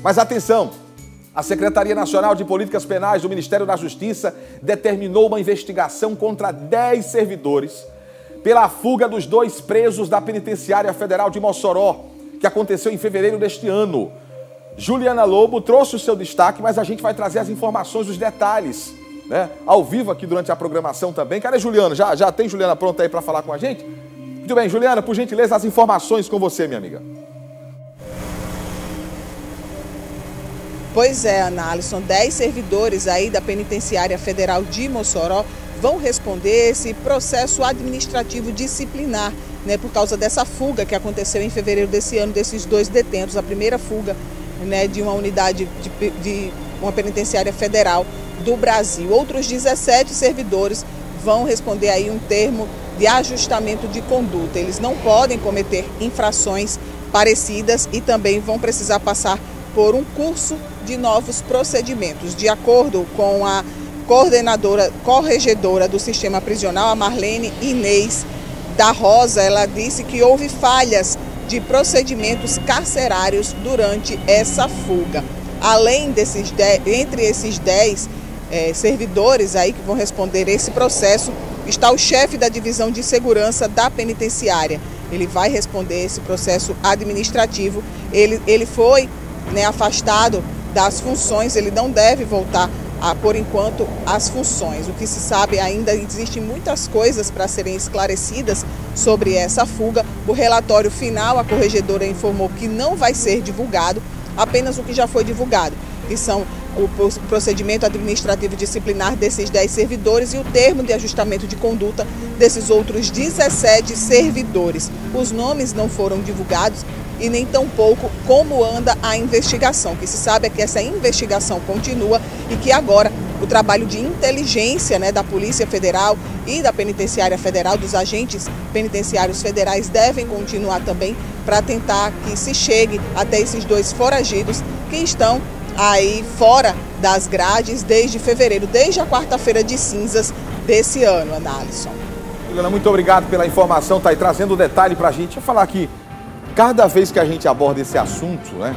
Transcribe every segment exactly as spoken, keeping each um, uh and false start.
Mas atenção, a Secretaria Nacional de Políticas Penais do Ministério da Justiça determinou uma investigação contra dez servidores pela fuga dos dois presos da Penitenciária Federal de Mossoró, que aconteceu em fevereiro deste ano. Juliana Lobo trouxe o seu destaque, mas a gente vai trazer as informações, os detalhes, né? Ao vivo aqui durante a programação também. Cadê Juliana? Já, já tem Juliana pronta aí para falar com a gente? Muito bem, Juliana, por gentileza, as informações com você, minha amiga. Pois é, Ana Alisson, dez servidores aí da Penitenciária Federal de Mossoró vão responder esse processo administrativo disciplinar, né, por causa dessa fuga que aconteceu em fevereiro desse ano desses dois detentos, a primeira fuga, né, de uma unidade de, de uma penitenciária federal do Brasil. Outros dezessete servidores vão responder aí um termo de ajustamento de conduta. Eles não podem cometer infrações parecidas e também vão precisar passar por um curso de novos procedimentos. De acordo com a coordenadora, corregedora do sistema prisional, a Marlene Inês da Rosa, ela disse que houve falhas de procedimentos carcerários durante essa fuga. Além desses dez, entre esses dez é, servidores aí que vão responder esse processo, está o chefe da divisão de segurança da penitenciária. Ele vai responder esse processo administrativo. Ele, ele foi né, afastado das funções, ele não deve voltar, a, por enquanto, às funções. O que se sabe ainda, existem muitas coisas para serem esclarecidas sobre essa fuga. O relatório final, a corregedora informou que não vai ser divulgado, apenas o que já foi divulgado, que são o procedimento administrativo disciplinar desses dez servidores e o termo de ajustamento de conduta desses outros dezessete servidores. Os nomes não foram divulgados e nem tampouco como anda a investigação. O que se sabe é que essa investigação continua e que agora o trabalho de inteligência, né, da Polícia Federal e da Penitenciária Federal, dos agentes penitenciários federais, devem continuar também para tentar que se chegue até esses dois foragidos que estão aí fora das grades desde fevereiro, desde a quarta-feira de cinzas desse ano, Ana Alisson. Juliana, muito obrigado pela informação, tá aí trazendo o detalhe para a gente. Deixa eu falar aqui, cada vez que a gente aborda esse assunto, né,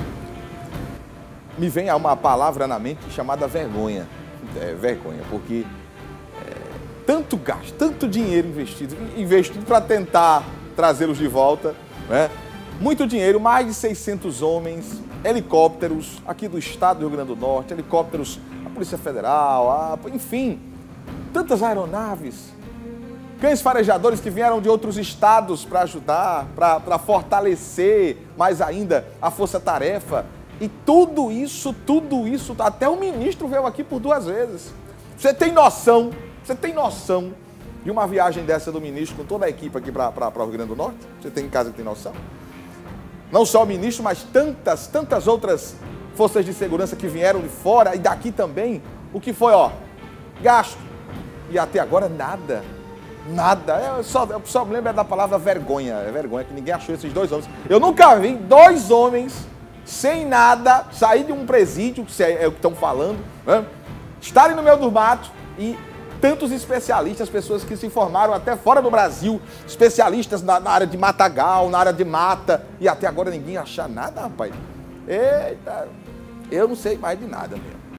me vem uma palavra na mente chamada vergonha. É, vergonha, porque é, tanto gasto, tanto dinheiro investido, investido para tentar trazê-los de volta, né? Muito dinheiro, mais de seiscentos homens, helicópteros aqui do estado do Rio Grande do Norte, helicópteros da Polícia Federal, a, enfim, tantas aeronaves, cães farejadores que vieram de outros estados para ajudar, para fortalecer mais ainda a força-tarefa. E tudo isso, tudo isso, até o ministro veio aqui por duas vezes. Você tem noção, você tem noção de uma viagem dessa do ministro com toda a equipe aqui para o Rio Grande do Norte? Você tem em casa que tem noção? Não só o ministro, mas tantas, tantas outras forças de segurança que vieram de fora e daqui também. O que foi, ó, gasto. E até agora nada, nada. Eu só, eu só me lembro da palavra vergonha. É vergonha que ninguém achou esses dois homens. Eu nunca vi dois homens sem nada sair de um presídio, que é o que estão falando, né? Estarem no meio do mato e tantos especialistas, pessoas que se formaram até fora do Brasil, especialistas na, na área de matagal, na área de mata, e até agora ninguém achar nada, rapaz. Eita, eu não sei mais de nada mesmo.